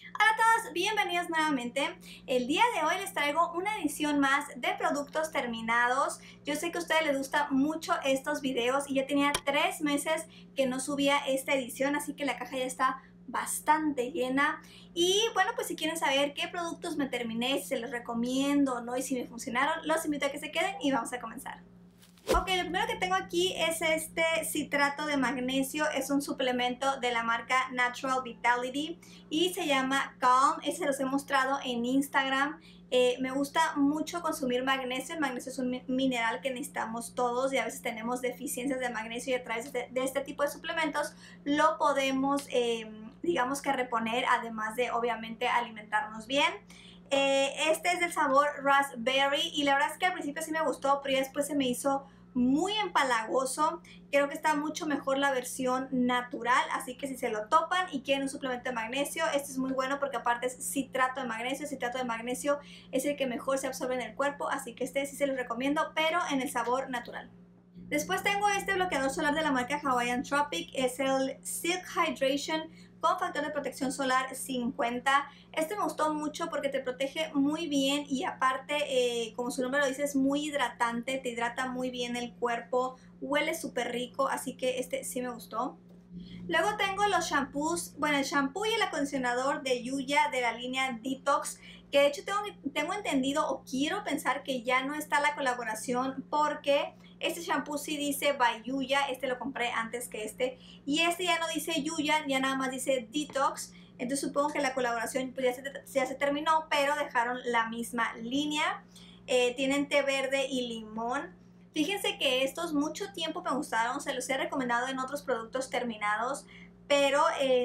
Hola a todos, bienvenidos nuevamente. El día de hoy les traigo una edición más de productos terminados. Yo sé que a ustedes les gustan mucho estos videos y ya tenía 3 meses que no subía esta edición, así que la caja ya está bastante llena. Y bueno, pues si quieren saber qué productos me terminé, si se los recomiendo o no y si me funcionaron, los invito a que se queden y vamos a comenzar. Ok, lo primero que tengo aquí es este citrato de magnesio, es un suplemento de la marca Natural Vitality y se llama Calm. Ese los he mostrado en Instagram. Me gusta mucho consumir magnesio. El magnesio es un mineral que necesitamos todos y a veces tenemos deficiencias de magnesio y a través de este tipo de suplementos lo podemos, digamos que reponer, además de obviamente alimentarnos bien. Este es del sabor raspberry y la verdad es que al principio sí me gustó, pero ya después se me hizo muy empalagoso. Creo que está mucho mejor la versión natural, así que si se lo topan y quieren un suplemento de magnesio, este es muy bueno porque aparte es citrato de magnesio. Citrato de magnesio es el que mejor se absorbe en el cuerpo, así que este sí se los recomiendo, pero en el sabor natural. Después tengo este bloqueador solar de la marca Hawaiian Tropic, es el Silk Hydration con factor de protección solar 50. Este me gustó mucho porque te protege muy bien y aparte, como su nombre lo dice, es muy hidratante, te hidrata muy bien el cuerpo, huele súper rico, así que este sí me gustó. Luego tengo los shampoos, bueno, el shampoo y el acondicionador de Yuya de la línea Detox, que de hecho tengo entendido o quiero pensar que ya no está la colaboración porque este shampoo sí dice by Yuya, este lo compré antes que este, y este ya no dice Yuya, ya nada más dice Detox. Entonces supongo que la colaboración pues ya se terminó, pero dejaron la misma línea. Tienen té verde y limón. Fíjense que estos mucho tiempo me gustaron, se los he recomendado en otros productos terminados, pero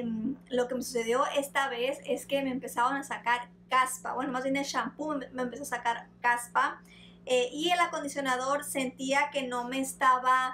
lo que me sucedió esta vez es que me empezaron a sacar caspa. Bueno, más bien el shampoo me empezó a sacar caspa, y el acondicionador sentía que no me estaba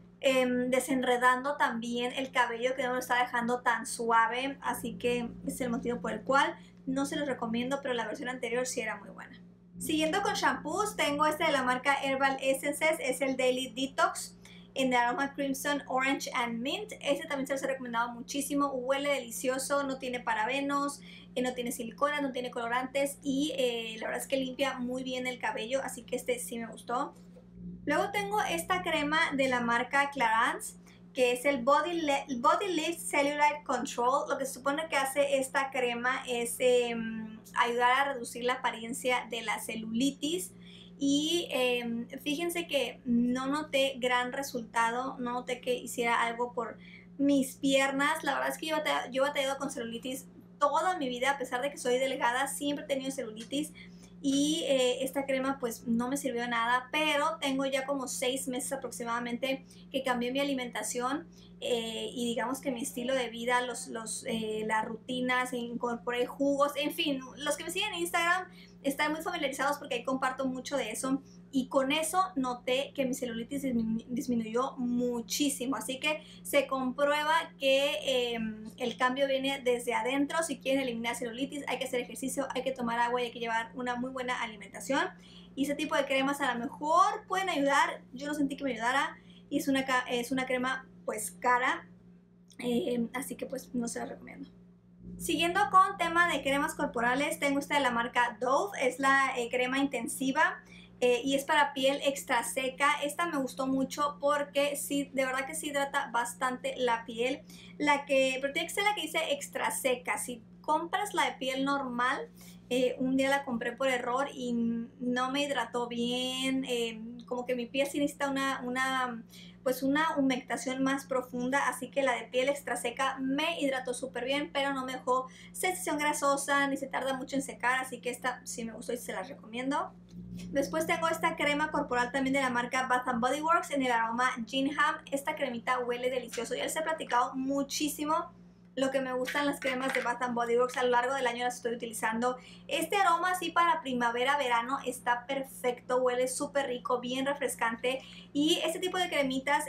desenredando tan bien el cabello, que no me lo estaba dejando tan suave, así que es el motivo por el cual no se los recomiendo, pero la versión anterior sí era muy buena. Siguiendo con shampoos, tengo este de la marca Herbal Essences, es el Daily Detox en el aroma Crimson Orange and Mint. Este también se los he recomendado muchísimo, huele delicioso, no tiene parabenos, no tiene silicona, no tiene colorantes y la verdad es que limpia muy bien el cabello, así que este sí me gustó. Luego tengo esta crema de la marca Clarins, que es el Body Lift Cellulite Control. Lo que se supone que hace esta crema es ayudar a reducir la apariencia de la celulitis. Y fíjense que no noté gran resultado, no noté que hiciera algo por mis piernas. La verdad es que yo he batallado con celulitis toda mi vida, a pesar de que soy delgada, siempre he tenido celulitis y esta crema pues no me sirvió de nada, pero tengo ya como 6 meses aproximadamente que cambié mi alimentación, y digamos que mi estilo de vida, las rutinas, incorporé jugos, en fin, los que me siguen en Instagram están muy familiarizados porque ahí comparto mucho de eso y con eso noté que mi celulitis disminuyó muchísimo, así que se comprueba que el cambio viene desde adentro. Si quieren eliminar celulitis hay que hacer ejercicio, hay que tomar agua y hay que llevar una muy buena alimentación y ese tipo de cremas a lo mejor pueden ayudar. Yo no sentí que me ayudara y es una crema pues cara, así que pues no se la recomiendo. Siguiendo con tema de cremas corporales, tengo esta de la marca Dove, es la crema intensiva, y es para piel extra seca. Esta me gustó mucho porque sí, de verdad que sí hidrata bastante la piel. Pero tiene que ser la que dice extra seca. Si compras la de piel normal, un día la compré por error y no me hidrató bien, como que mi piel sí necesita pues una humectación más profunda, así que la de piel extra seca me hidrató súper bien, pero no me dejó sensación grasosa ni se tarda mucho en secar, así que esta sí me gustó y se la recomiendo. Después tengo esta crema corporal también de la marca Bath Body Works en el aroma Gingham. Esta cremita huele delicioso, ya les he platicado muchísimo lo que me gustan las cremas de Bath Body Works. A lo largo del año las estoy utilizando. Este aroma así para primavera, verano está perfecto, huele súper rico, bien refrescante y este tipo de cremitas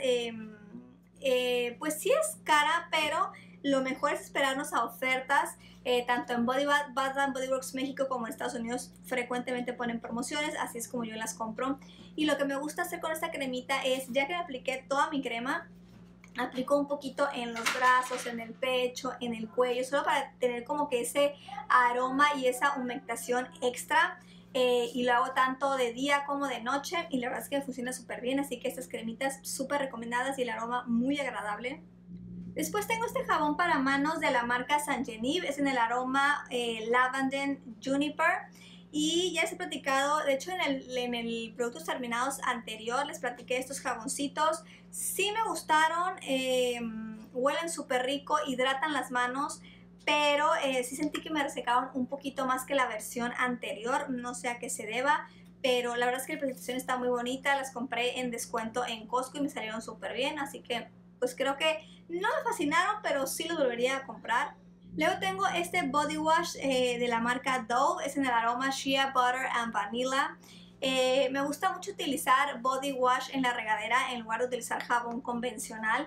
pues sí es cara, pero lo mejor es esperarnos a ofertas. Tanto en Bath Body Works México como en Estados Unidos frecuentemente ponen promociones, así es como yo las compro. Y lo que me gusta hacer con esta cremita es, ya que me apliqué toda mi crema, Aplico un poquito en los brazos, en el pecho, en el cuello, solo para tener como que ese aroma y esa humectación extra. Y lo hago tanto de día como de noche y la verdad es que funciona súper bien, así que estas cremitas súper recomendadas y el aroma muy agradable. Después tengo este jabón para manos de la marca Saint-Genevieve, es en el aroma Lavender Juniper. Y ya les he platicado, de hecho en el Productos Terminados anterior les platiqué de estos jaboncitos. Sí me gustaron, huelen súper rico, hidratan las manos, pero sí sentí que me resecaban un poquito más que la versión anterior, no sé a qué se deba. Pero la verdad es que la presentación está muy bonita, las compré en descuento en Costco y me salieron súper bien, así que pues creo que no me fascinaron, pero sí los volvería a comprar. Luego tengo este body wash de la marca Dove, es en el aroma Shea Butter and Vanilla. Me gusta mucho utilizar body wash en la regadera en lugar de utilizar jabón convencional.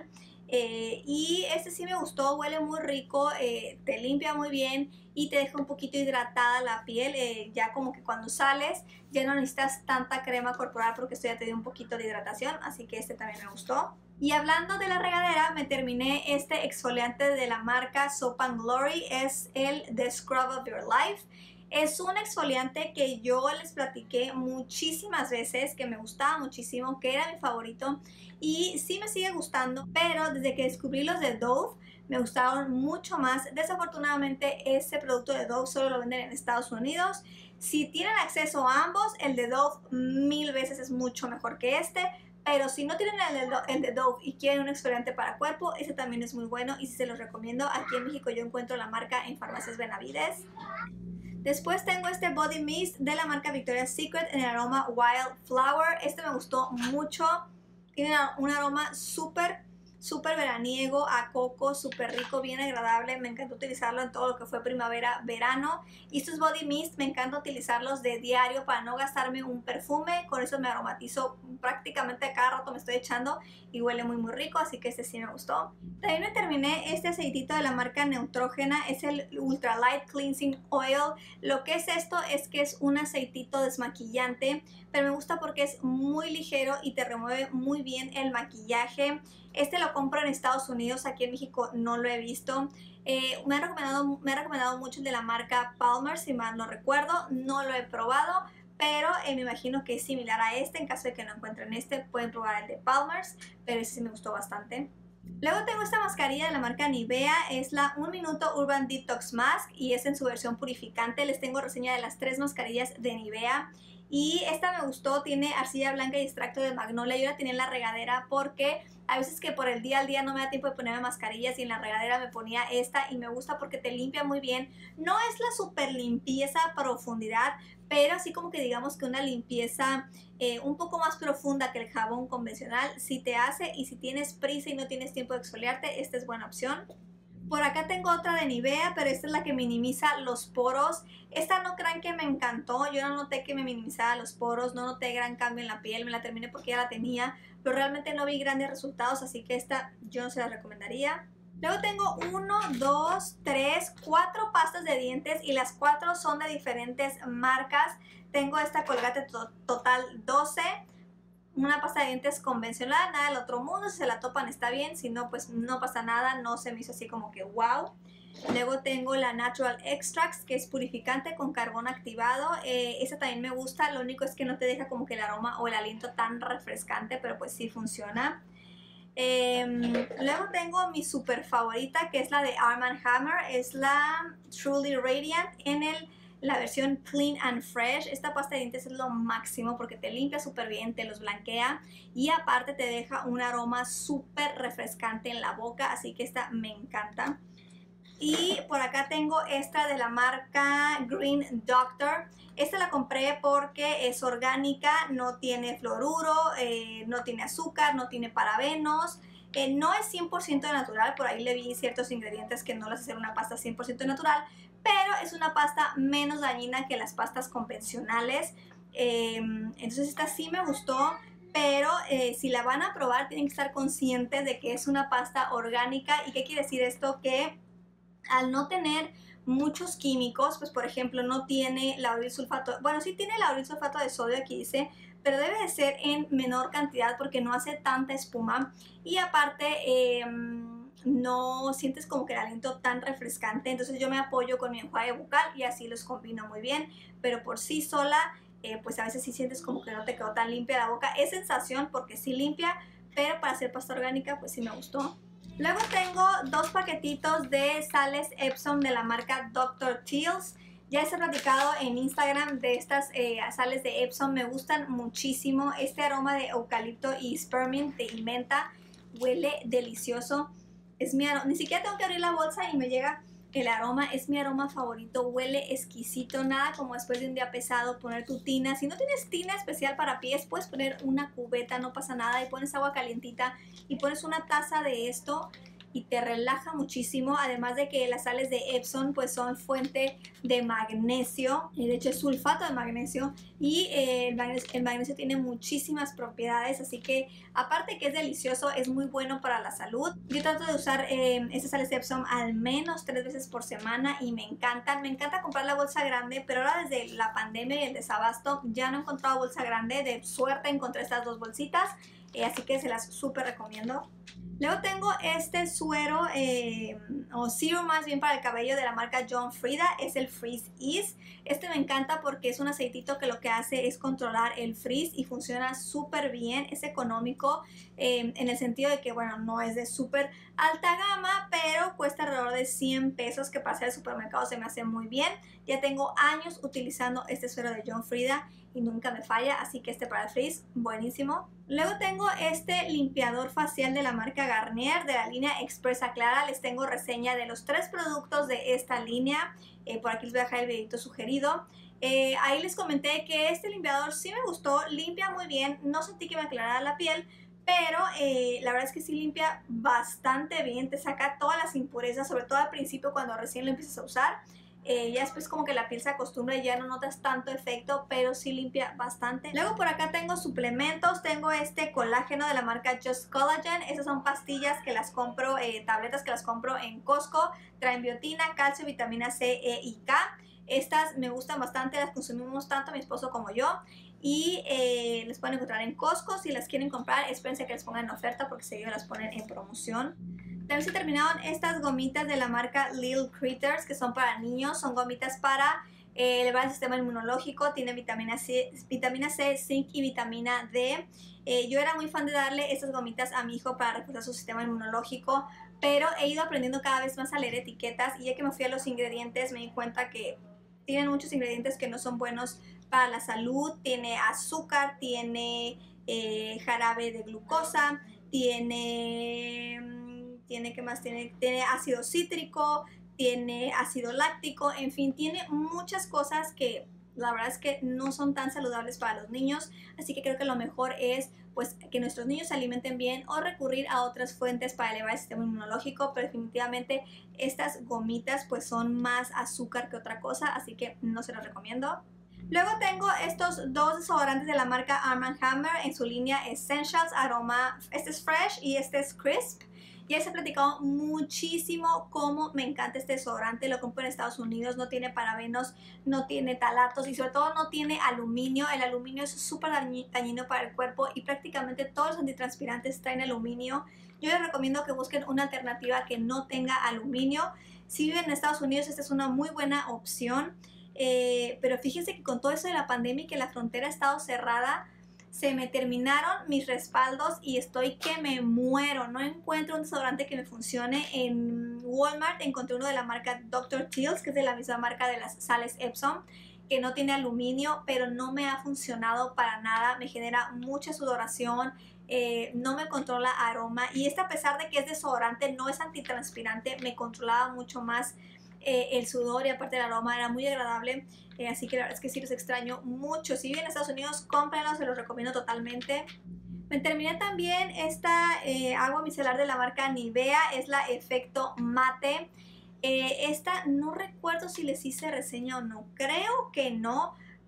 Y este sí me gustó, huele muy rico, te limpia muy bien y te deja un poquito hidratada la piel. Ya como que cuando sales ya no necesitas tanta crema corporal porque esto ya te dio un poquito de hidratación, así que este también me gustó. Y hablando de la regadera, me terminé este exfoliante de la marca Soap & Glory, es el The Scrub of Your Life. Es un exfoliante que yo les platiqué muchísimas veces, que me gustaba muchísimo, que era mi favorito y sí me sigue gustando, pero desde que descubrí los de Dove me gustaron mucho más. Desafortunadamente este producto de Dove solo lo venden en Estados Unidos. Si tienen acceso a ambos, el de Dove 1000 veces es mucho mejor que este. Pero si no tienen el de Dove y quieren un exfoliante para cuerpo, ese también es muy bueno y sí se los recomiendo. Aquí en México yo encuentro la marca en Farmacias Benavides. Después tengo este Body Mist de la marca Victoria's Secret en el aroma Wild Flower. Este me gustó mucho. Tiene un aroma súper veraniego, a coco, súper rico, bien agradable. Me encanta utilizarlo en todo lo que fue primavera, verano. Y estos Body Mist me encanta utilizarlos de diario para no gastarme un perfume. Con eso me aromatizo prácticamente cada rato, me estoy echando y huele muy rico, así que este sí me gustó. También me terminé este aceitito de la marca Neutrogena, es el Ultra Light Cleansing Oil. Lo que es esto es que es un aceitito desmaquillante, pero me gusta porque es muy ligero y te remueve muy bien el maquillaje. Este lo compro en Estados Unidos, aquí en México no lo he visto. Me ha recomendado mucho el de la marca Palmer, si mal no recuerdo, no lo he probado, pero me imagino que es similar a este. En caso de que no encuentren este, pueden probar el de Palmer's, pero ese sí me gustó bastante. Luego tengo esta mascarilla de la marca Nivea, es la 1 Minuto Urban Detox Mask y es en su versión purificante. Les tengo reseña de las 3 mascarillas de Nivea y esta me gustó, tiene arcilla blanca y extracto de magnolia. Yo la tenía en la regadera porque a veces que por el día al día no me da tiempo de ponerme mascarillas y en la regadera me ponía esta y me gusta porque te limpia muy bien. No es la super limpieza a profundidad, pero así como que digamos que una limpieza un poco más profunda que el jabón convencional sí te hace, y si tienes prisa y no tienes tiempo de exfoliarte, esta es buena opción. Por acá tengo otra de Nivea, pero esta es la que minimiza los poros. Esta no crean que me encantó, yo no noté que me minimizaba los poros, no noté gran cambio en la piel, me la terminé porque ya la tenía, pero realmente no vi grandes resultados, así que esta yo no se la recomendaría. Luego tengo 1, 2, 3, 4 pastas de dientes y las 4 son de diferentes marcas. Tengo esta Colgate Total 12, una pasta de dientes convencional, nada del otro mundo. Si se la topan está bien, si no pues no pasa nada, no se me hizo así como que wow. Luego tengo la Natural Extracts, que es purificante con carbón activado. Esa también me gusta, lo único es que no te deja como que el aroma o el aliento tan refrescante, pero pues sí funciona. Luego tengo mi super favorita, que es la de Arm & Hammer, es la Truly Radiant en la versión Clean and Fresh. Esta pasta de dientes es lo máximo porque te limpia súper bien, te los blanquea y aparte te deja un aroma súper refrescante en la boca, así que esta me encanta. Y por acá tengo esta de la marca Green Doctor. Esta la compré porque es orgánica, no tiene fluoruro, no tiene azúcar, no tiene parabenos. No es 100% natural, por ahí le vi ciertos ingredientes que no las hacen una pasta 100% natural, pero es una pasta menos dañina que las pastas convencionales. Entonces esta sí me gustó, pero si la van a probar tienen que estar conscientes de que es una pasta orgánica. ¿Y qué quiere decir esto? Que al no tener muchos químicos, pues por ejemplo no tiene lauril sulfato, bueno sí tiene lauril sulfato de sodio, aquí dice, pero debe de ser en menor cantidad porque no hace tanta espuma y aparte no sientes como que el aliento tan refrescante. Entonces yo me apoyo con mi enjuague bucal y así los combino muy bien, pero por sí sola pues a veces sí sientes como que no te quedó tan limpia la boca. Es sensación porque sí limpia, pero para hacer pasta orgánica pues sí me gustó. Luego tengo 2 paquetitos de sales Epsom de la marca Dr. Teals. Ya les he platicado en Instagram de estas sales de Epsom, me gustan muchísimo. Este aroma de eucalipto y spearmint y menta huele delicioso. Es mi aroma, ni siquiera tengo que abrir la bolsa y me llega el aroma, es mi aroma favorito, huele exquisito, nada como después de un día pesado poner tu tina. Si no tienes tina especial para pies, puedes poner una cubeta, no pasa nada, y pones agua calientita y pones una taza de esto y te relaja muchísimo, además de que las sales de Epsom pues son fuente de magnesio, de hecho es sulfato de magnesio y el magnesio tiene muchísimas propiedades, así que aparte que es delicioso, es muy bueno para la salud. Yo trato de usar estas sales de Epsom al menos 3 veces por semana y me encantan. Me encanta comprar la bolsa grande, pero ahora desde la pandemia y el desabasto ya no he encontrado bolsa grande. De suerte encontré estas 2 bolsitas, así que se las súper recomiendo. Luego tengo este suero o serum más bien para el cabello de la marca John Frieda, es el Frizz Ease. Este me encanta porque es un aceitito que lo que hace es controlar el frizz y funciona súper bien, es económico en el sentido de que bueno, no es de súper alta gama, pero cuesta alrededor de 100 pesos, que para hacer el supermercado se me hace muy bien. Ya tengo años utilizando este suero de John Frieda y nunca me falla, así que este para el frizz, buenísimo. Luego tengo este limpiador facial de la marca Garnier de la línea Expresa Clara. Les tengo reseña de los 3 productos de esta línea, por aquí les voy a dejar el videito sugerido. Ahí les comenté que este limpiador sí me gustó, limpia muy bien, no sentí que me aclarara la piel, pero la verdad es que sí limpia bastante bien, te saca todas las impurezas, sobre todo al principio cuando recién lo empiezas a usar. Ya después como que la piel se acostumbra y ya no notas tanto efecto, pero sí limpia bastante. Luego por acá tengo suplementos, tengo este colágeno de la marca Just Collagen. Esas son pastillas que las compro, tabletas que las compro en Costco. Traen biotina, calcio, vitamina C, E y K. Estas me gustan bastante, las consumimos tanto mi esposo como yo. Y las pueden encontrar en Costco. Si las quieren comprar, espérense que les pongan en oferta porque seguido las ponen en promoción. También se terminaron estas gomitas de la marca Little Critters, que son para niños. Son gomitas para elevar el sistema inmunológico. Tiene vitamina C, zinc y vitamina D. Yo era muy fan de darle estas gomitas a mi hijo para reforzar su sistema inmunológico, pero he ido aprendiendo cada vez más a leer etiquetas y ya que me fui a los ingredientes me di cuenta que tienen muchos ingredientes que no son buenos para la salud. Tiene azúcar, tiene jarabe de glucosa, ¿qué más? Tiene ácido cítrico, tiene ácido láctico, en fin, tiene muchas cosas que la verdad es que no son tan saludables para los niños, así que creo que lo mejor es pues que nuestros niños se alimenten bien o recurrir a otras fuentes para elevar el sistema inmunológico, pero definitivamente estas gomitas pues son más azúcar que otra cosa, así que no se los recomiendo. Luego tengo estos 2 desodorantes de la marca Arm & Hammer en su línea Essentials aroma, este es Fresh y este es Crisp. Ya les he platicado muchísimo cómo me encanta este desodorante, lo compro en Estados Unidos, no tiene parabenos, no tiene talatos y sobre todo no tiene aluminio. El aluminio es súper dañino para el cuerpo y prácticamente todos los antitranspirantes traen aluminio. Yo les recomiendo que busquen una alternativa que no tenga aluminio. Si viven en Estados Unidos, esta es una muy buena opción. Pero fíjense que con todo eso de la pandemia y que la frontera ha estado cerrada, se me terminaron mis respaldos y estoy que me muero. No encuentro un desodorante que me funcione. En Walmart encontré uno de la marca Dr. Teals, que es de la misma marca de las sales Epsom, que no tiene aluminio, pero no me ha funcionado para nada. Me genera mucha sudoración, no me controla aroma. Y este, a pesar de que es desodorante, no es antitranspirante, me controlaba mucho más el sudor y aparte el aroma era muy agradable, así que la verdad es que sí los extraño mucho. Si viven en Estados Unidos, cómprenlos, se los recomiendo totalmente. Me terminé también esta agua micelar de la marca Nivea, es la Efecto Mate. Esta no recuerdo si les hice reseña o no, creo que no,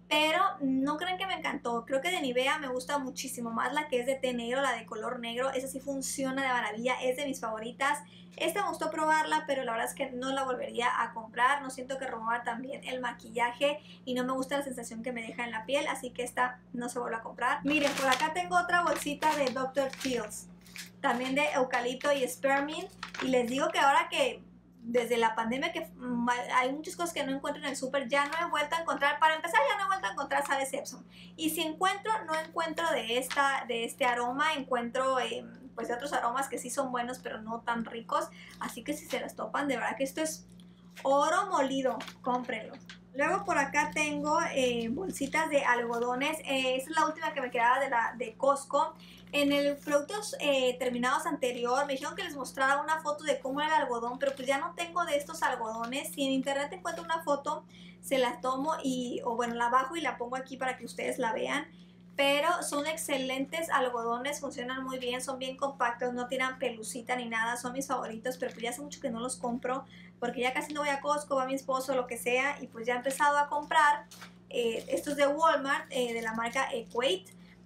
pero no crean que me encantó. Creo que de Nivea me gusta muchísimo más la que es de té negro, la de color negro. Esa sí funciona de maravilla, es de mis favoritas. Esta me gustó probarla, pero la verdad es que no la volvería a comprar. No siento que remueva también el maquillaje y no me gusta la sensación que me deja en la piel, así que esta no se vuelve a comprar. Miren, por acá tengo otra bolsita de Dr. Teal's, también de eucalipto y spearmint. Y les digo que ahora que desde la pandemia que hay muchas cosas que no encuentro en el súper, ya no he vuelto a encontrar. Para empezar, ya no he vuelto a encontrar sal de Epsom. Y si encuentro, no encuentro de este aroma, encuentro pues de otros aromas que sí son buenos, pero no tan ricos. Así que si se las topan, de verdad que esto es oro molido, cómprenlo. Luego por acá tengo bolsitas de algodones. Esta es la última que me quedaba de Costco. En el productos terminados anterior me dijeron que les mostrara una foto de cómo era el algodón, pero pues ya no tengo de estos algodones. Si en internet encuentro una foto, se la tomo o bueno, la bajo y la pongo aquí para que ustedes la vean. Pero son excelentes algodones, funcionan muy bien, son bien compactos, no tiran pelucita ni nada, son mis favoritos, pero pues ya hace mucho que no los compro, porque ya casi no voy a Costco, va mi esposo, lo que sea, y pues ya he empezado a comprar estos de Walmart, de la marca Equate,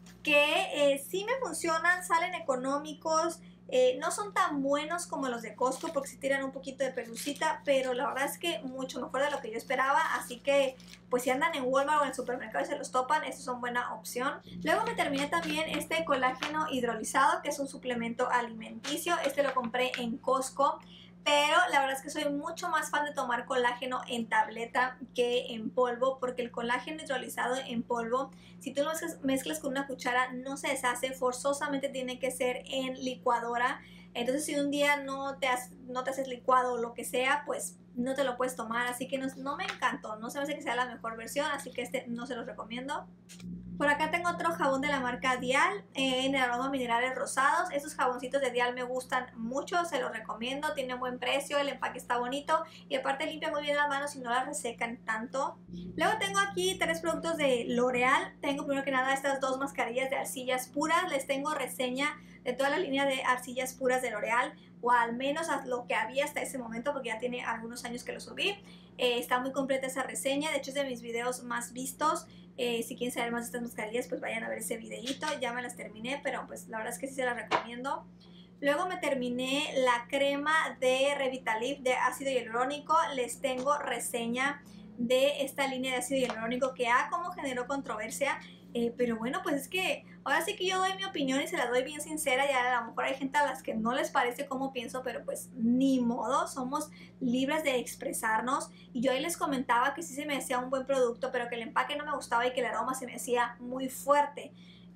que sí me funcionan, salen económicos, no son tan buenos como los de Costco porque sí tiran un poquito de pelucita, pero la verdad es que mucho mejor de lo que yo esperaba, así que pues si andan en Walmart o en el supermercado y se los topan, estos son buena opción. Luego me terminé también este colágeno hidrolizado, que es un suplemento alimenticio. Este lo compré en Costco, pero la verdad es que soy mucho más fan de tomar colágeno en tableta que en polvo, porque el colágeno hidrolizado en polvo, si tú lo mezclas con una cuchara, no se deshace, forzosamente tiene que ser en licuadora. Entonces si un día no te haces licuado o lo que sea, pues no te lo puedes tomar, así que no me encantó, no se me hace que sea la mejor versión, así que este no se los recomiendo. Por acá tengo otro jabón de la marca Dial en el aroma minerales rosados. Estos jaboncitos de Dial me gustan mucho, se los recomiendo, tienen buen precio, el empaque está bonito y aparte limpia muy bien las manos y no las resecan tanto. Luego tengo aquí 3 productos de L'Oreal. Tengo primero que nada estas 2 mascarillas de arcillas puras. Les tengo reseña de toda la línea de arcillas puras de L'Oreal, o al menos lo que había hasta ese momento, porque ya tiene algunos años que lo subí. Está muy completa esa reseña, de hecho es de mis videos más vistos. Si quieren saber más de estas mascarillas, pues vayan a ver ese videito. Ya me las terminé, pero pues la verdad es que sí se las recomiendo. Luego me terminé la crema de Revitalift de ácido hialurónico. Les tengo reseña de esta línea de ácido hialurónico que como generó controversia. Pero bueno, pues es que ahora sí que yo doy mi opinión y se la doy bien sincera. Y a lo mejor hay gente a las que no les parece cómo pienso, pero pues ni modo, somos libres de expresarnos. Y yo ahí les comentaba que sí se me hacía un buen producto, pero que el empaque no me gustaba y que el aroma se me hacía muy fuerte.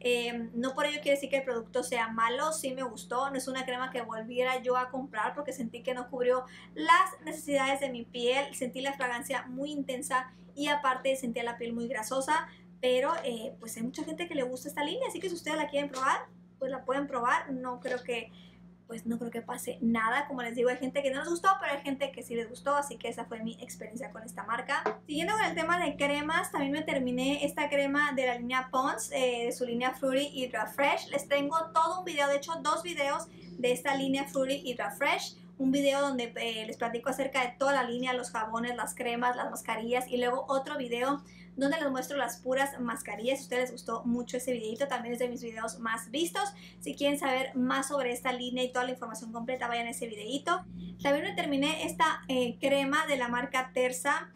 No por ello quiere decir que el producto sea malo, sí me gustó, no es una crema que volviera yo a comprar porque sentí que no cubrió las necesidades de mi piel, sentí la fragancia muy intensa y aparte sentía la piel muy grasosa, pero pues hay mucha gente que le gusta esta línea, así que si ustedes la quieren probar, pues la pueden probar. No creo que pase nada. Como les digo, hay gente que no les gustó, pero hay gente que sí les gustó, así que esa fue mi experiencia con esta marca. Siguiendo con el tema de cremas, también me terminé esta crema de la línea Pond's, de su línea Fruity Hydra Fresh. Les tengo todo un video, de hecho 2 videos de esta línea Fruity Hydra Fresh. Un video donde les platico acerca de toda la línea, los jabones, las cremas, las mascarillas, y luego otro video donde les muestro las puras mascarillas. Si a ustedes les gustó mucho ese videito, también es de mis videos más vistos. Si quieren saber más sobre esta línea y toda la información completa, vayan a ese videito. También me terminé esta crema de la marca Terza.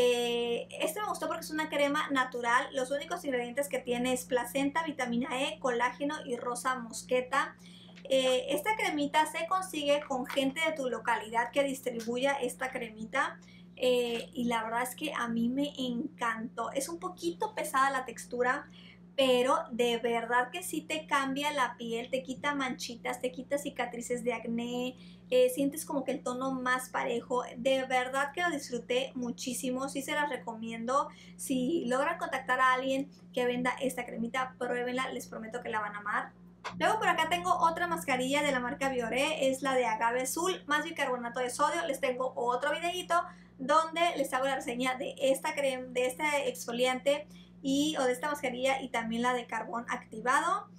Este me gustó porque es una crema natural. Los únicos ingredientes que tiene es placenta, vitamina E, colágeno y rosa mosqueta. Esta cremita se consigue con gente de tu localidad que distribuya esta cremita. Y la verdad es que a mí me encantó. Es un poquito pesada la textura, pero de verdad que sí te cambia la piel, te quita manchitas, te quita cicatrices de acné, sientes como que el tono más parejo. De verdad que lo disfruté muchísimo, sí se las recomiendo. Si logran contactar a alguien que venda esta cremita, pruébenla, les prometo que la van a amar. Luego por acá tengo otra mascarilla de la marca Bioré, es la de agave azul más bicarbonato de sodio. Les tengo otro videito donde les hago la reseña de esta crema, de este exfoliante o de esta mascarilla, y también la de carbón activado.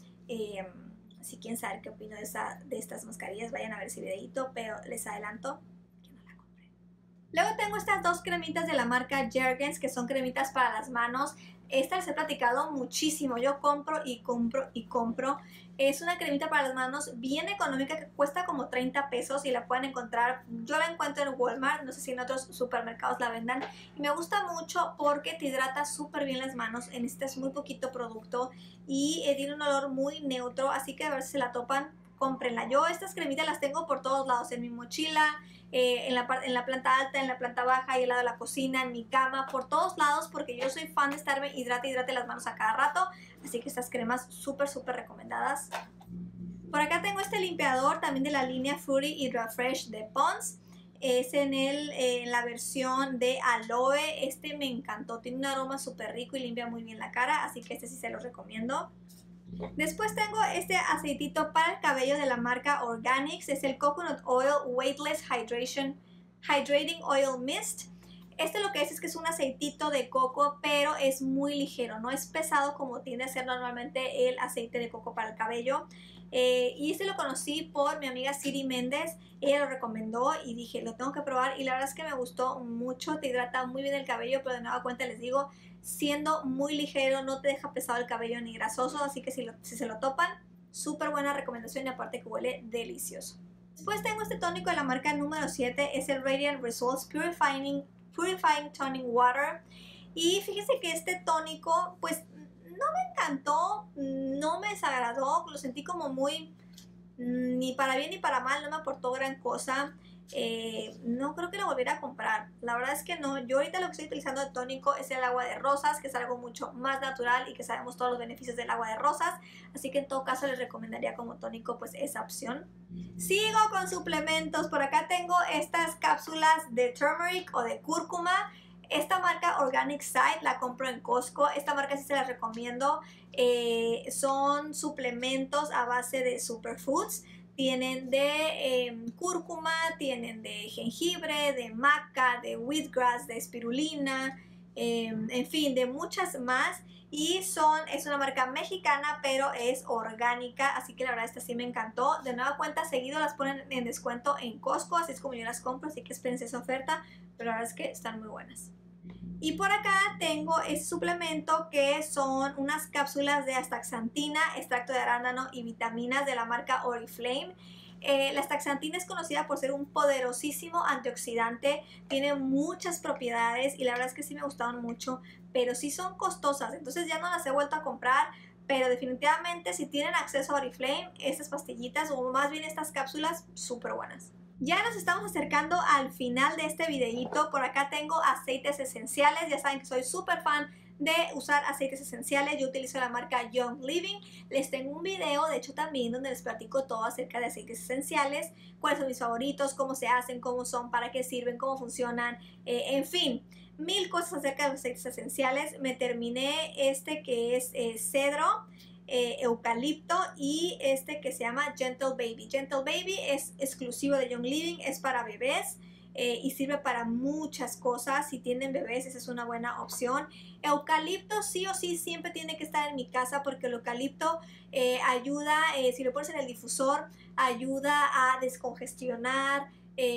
Si quieren saber qué opino de estas mascarillas, vayan a ver ese videito, pero les adelanto que no la compré. Luego tengo estas 2 cremitas de la marca Jergens, que son cremitas para las manos. Esta les he platicado muchísimo, yo compro y compro y compro. Es una cremita para las manos bien económica que cuesta como 30 pesos y la pueden encontrar, yo la encuentro en Walmart, no sé si en otros supermercados la vendan. Y me gusta mucho porque te hidrata súper bien las manos, necesitas muy poquito producto y tiene un olor muy neutro, así que a ver si se la topan, cómprenla. Yo estas cremitas las tengo por todos lados, en mi mochila, en la planta alta, en la planta baja y al lado de la cocina, en mi cama, por todos lados, porque yo soy fan de estarme hidrate las manos a cada rato, así que estas cremas súper recomendadas. Por acá tengo este limpiador también de la línea Fruity Hydra Fresh de Pond's. Es en la versión de aloe. Este me encantó, tiene un aroma súper rico y limpia muy bien la cara, así que este sí se los recomiendo. Después tengo este aceitito para el cabello de la marca Organics. Es el Coconut Oil Weightless Hydrating Oil Mist. Este lo que es que es un aceitito de coco, pero es muy ligero, no es pesado como tiende a ser normalmente el aceite de coco para el cabello. Y este lo conocí por mi amiga Siri Méndez. Ella lo recomendó y dije, lo tengo que probar, y la verdad es que me gustó mucho. Te hidrata muy bien el cabello, pero de nueva cuenta les digo, siendo muy ligero, no te deja pesado el cabello ni grasoso, así que si se lo topan, súper buena recomendación, y aparte que huele delicioso. Después tengo este tónico de la marca número 7, es el Radiant Results Purifying Toning Water. Y fíjese que este tónico pues no me encantó, no me desagradó, lo sentí como muy ni para bien ni para mal, no me aportó gran cosa. No creo que lo volviera a comprar, la verdad es que no. Yo ahorita lo que estoy utilizando de tónico es el agua de rosas, que es algo mucho más natural y que sabemos todos los beneficios del agua de rosas, así que en todo caso les recomendaría como tónico pues esa opción. Sigo con suplementos. Por acá tengo estas cápsulas de turmeric o de cúrcuma. Esta marca Organic Side la compro en Costco. Esta marca sí se la recomiendo. Son suplementos a base de superfoods. Tienen de cúrcuma, tienen de jengibre, de maca, de wheatgrass, de espirulina, en fin, de muchas más. Y es una marca mexicana, pero es orgánica, así que la verdad esta sí me encantó. De nueva cuenta, seguido las ponen en descuento en Costco, así es como yo las compro, así que espérense esa oferta, pero la verdad es que están muy buenas. Y por acá tengo este suplemento que son unas cápsulas de astaxantina, extracto de arándano y vitaminas de la marca Oriflame. La astaxantina es conocida por ser un poderosísimo antioxidante, tiene muchas propiedades y la verdad es que sí me gustaron mucho, pero sí son costosas, entonces ya no las he vuelto a comprar. Pero definitivamente si tienen acceso a Oriflame, estas pastillitas o más bien estas cápsulas, súper buenas. Ya nos estamos acercando al final de este videito. Por acá tengo aceites esenciales. Ya saben que soy súper fan de usar aceites esenciales. Yo utilizo la marca Young Living. Les tengo un video, de hecho también, donde les platico todo acerca de aceites esenciales, cuáles son mis favoritos, cómo se hacen, cómo son, para qué sirven, cómo funcionan, en fin, mil cosas acerca de los aceites esenciales. Me terminé este que es cedro, eucalipto, y este que se llama Gentle Baby. Gentle Baby es exclusivo de Young Living, es para bebés y sirve para muchas cosas. Si tienen bebés, esa es una buena opción. Eucalipto sí o sí siempre tiene que estar en mi casa, porque el eucalipto ayuda, si lo pones en el difusor, ayuda a descongestionar.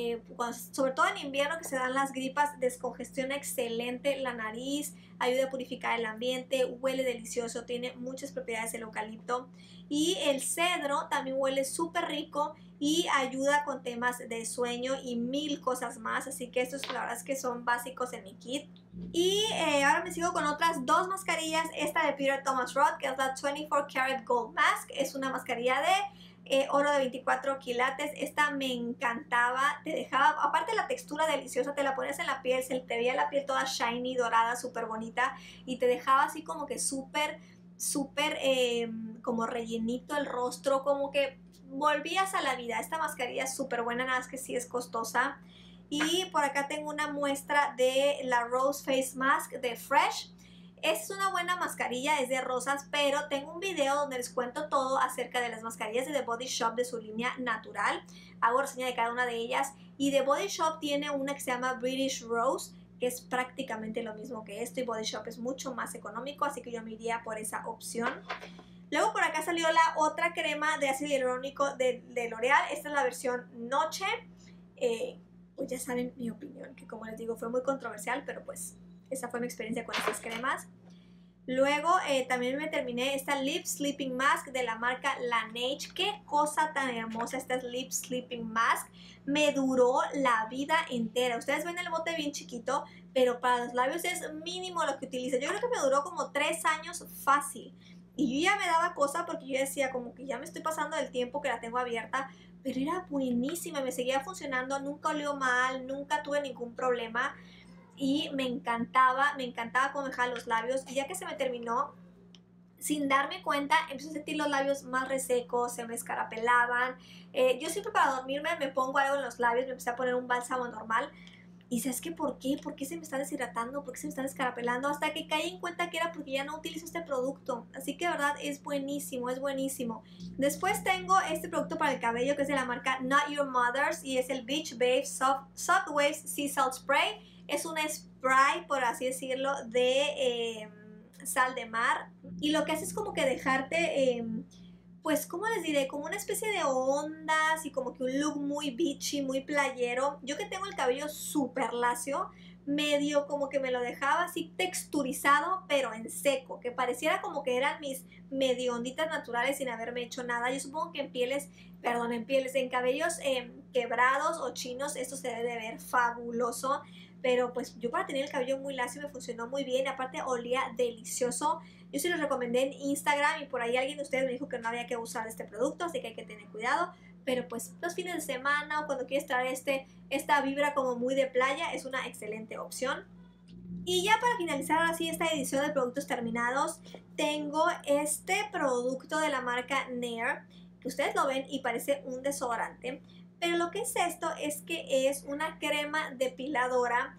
Sobre todo en invierno, que se dan las gripas, descongestiona excelente la nariz, ayuda a purificar el ambiente, huele delicioso, tiene muchas propiedades el eucalipto. Y el cedro también huele súper rico y ayuda con temas de sueño y mil cosas más, así que estos la verdad es que son básicos en mi kit. Y ahora me sigo con otras dos mascarillas. Esta de Peter Thomas Roth, que es la 24 Karat Gold Mask, es una mascarilla de oro de 24 quilates. Esta me encantaba, te dejaba, aparte la textura deliciosa, te la pones en la piel, se te veía la piel toda shiny, dorada, súper bonita, y te dejaba así como que súper como rellenito el rostro, como que volvías a la vida. Esta mascarilla es súper buena, nada más que sí es costosa. Y por acá tengo una muestra de la Rose Face Mask de Fresh. Es una buena mascarilla, es de rosas, pero tengo un video donde les cuento todo acerca de las mascarillas de The Body Shop de su línea natural. Hago reseña de cada una de ellas. Y The Body Shop tiene una que se llama British Rose, que es prácticamente lo mismo que esto, y Body Shop es mucho más económico, así que yo me iría por esa opción. Luego por acá salió la otra crema de ácido hialurónico de L'Oreal. Esta es la versión noche. Pues ya saben mi opinión, que como les digo fue muy controversial, pero pues esa fue mi experiencia con estas cremas. Luego también me terminé esta Lip Sleeping Mask de la marca Laneige. Qué cosa tan hermosa esta Lip Sleeping Mask. Me duró la vida entera. Ustedes ven el bote bien chiquito, pero para los labios es mínimo lo que utilizo. Yo creo que me duró como 3 años fácil. Y yo ya me daba cosa porque yo decía como que ya me estoy pasando del tiempo que la tengo abierta. Pero era buenísima, me seguía funcionando, nunca olió mal, nunca tuve ningún problema y me encantaba cómo me dejaba los labios. Y ya que se me terminó, sin darme cuenta, empecé a sentir los labios más resecos, se me escarapelaban. Yo siempre para dormirme me pongo algo en los labios, me empecé a poner un bálsamo normal. Y ¿sabes qué? ¿Por qué? ¿Por qué se me está deshidratando? ¿Por qué se me está escarapelando? Hasta que caí en cuenta que era porque ya no utilizo este producto. Así que de verdad es buenísimo, es buenísimo. Después tengo este producto para el cabello que es de la marca Not Your Mother's y es el Beach Babe Soft Waves Sea Salt Spray. Es un spray, por así decirlo, de sal de mar. Y lo que hace es como que dejarte... pues, ¿cómo les diré? Como una especie de ondas y como que un look muy beachy, muy playero. Yo que tengo el cabello súper lacio, medio como que me lo dejaba así texturizado, pero en seco, que pareciera como que eran mis medio onditas naturales sin haberme hecho nada. Yo supongo que en cabellos quebrados o chinos esto se debe de ver fabuloso. Pero pues yo para tener el cabello muy lacio me funcionó muy bien, aparte olía delicioso. Yo se los recomendé en Instagram y por ahí alguien de ustedes me dijo que no había que usar este producto, así que hay que tener cuidado. Pero pues los fines de semana o cuando quieres traer esta vibra como muy de playa es una excelente opción. Y ya para finalizar ahora sí esta edición de productos terminados, tengo este producto de la marca Nair, que ustedes lo ven y parece un desodorante. Pero lo que es esto es que es una crema depiladora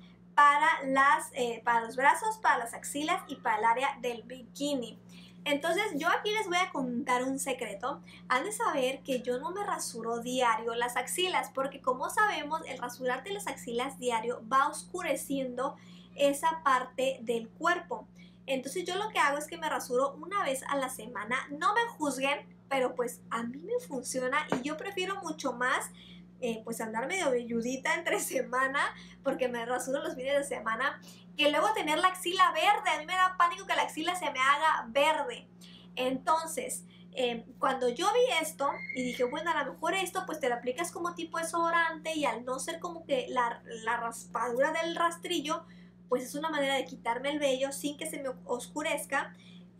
para los brazos, para las axilas y para el área del bikini. Entonces yo aquí les voy a contar un secreto. Han de saber que yo no me rasuro diario las axilas porque como sabemos el rasurarte las axilas diario va oscureciendo esa parte del cuerpo. Entonces yo lo que hago es que me rasuro una vez a la semana. No me juzguen, pero pues a mí me funciona y yo prefiero mucho más pues andar medio velludita entre semana porque me rasuro los fines de semana que luego tener la axila verde. A mí me da pánico que la axila se me haga verde. Entonces, cuando yo vi esto y dije, bueno, a lo mejor esto pues te lo aplicas como tipo desodorante y al no ser como que la raspadura del rastrillo, pues es una manera de quitarme el vello sin que se me oscurezca.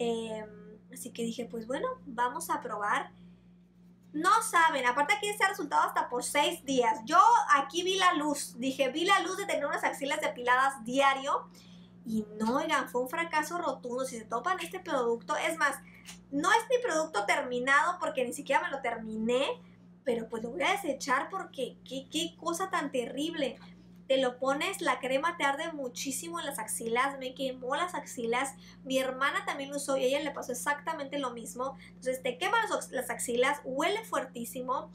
Así que dije, pues bueno, vamos a probar. No saben, aparte aquí dice resultado hasta por 6 días. Yo aquí vi la luz, vi la luz de tener unas axilas depiladas diario. Y no, oigan, fue un fracaso rotundo. Si se topan este producto, es más, no es mi producto terminado porque ni siquiera me lo terminé. Pero pues lo voy a desechar porque qué cosa tan terrible. Te lo pones, la crema te arde muchísimo en las axilas, me quemó las axilas. Mi hermana también lo usó y a ella le pasó exactamente lo mismo. Entonces te queman las axilas, huele fuertísimo,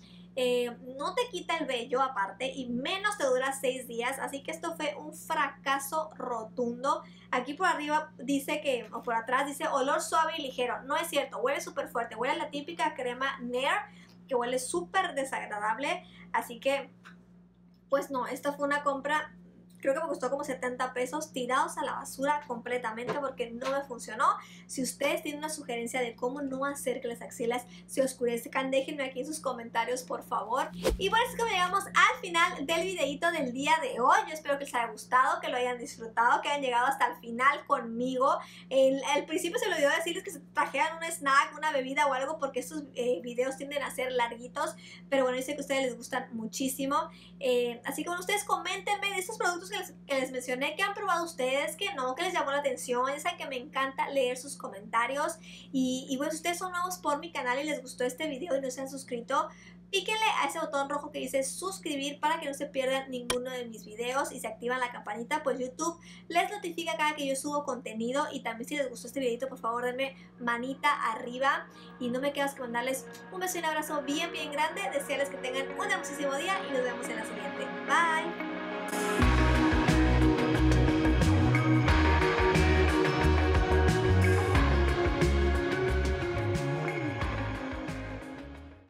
no te quita el vello aparte y menos te dura 6 días. Así que esto fue un fracaso rotundo. Aquí por arriba dice que, o por atrás dice olor suave y ligero. No es cierto, huele súper fuerte, huele a la típica crema Nair que huele súper desagradable. Así que pues no, esta fue una compra, creo que me costó como 70 pesos tirados a la basura completamente porque no me funcionó. Si ustedes tienen una sugerencia de cómo no hacer que las axilas se oscurezcan, déjenme aquí en sus comentarios, por favor. Y bueno, es que llegamos al final del videito del día de hoy. Yo espero que les haya gustado, que lo hayan disfrutado, que hayan llegado hasta el final conmigo. Al principio se me olvidó decirles que se trajeran un snack, una bebida o algo porque estos videos tienden a ser larguitos. Pero bueno, yo sé que a ustedes les gustan muchísimo. Así que bueno, ustedes coméntenme de estos productos que les mencioné, que han probado ustedes, que no, que les llamó la atención. Ya saben que me encanta leer sus comentarios. Y bueno, si ustedes son nuevos por mi canal y les gustó este video y no se han suscrito, píquenle a ese botón rojo que dice suscribir para que no se pierdan ninguno de mis videos y se activan la campanita, pues YouTube les notifica cada que yo subo contenido. Y también si les gustó este videito, por favor denme manita arriba. Y no me queda más que mandarles un beso y un abrazo bien grande, desearles que tengan un hermosísimo día y nos vemos en la siguiente.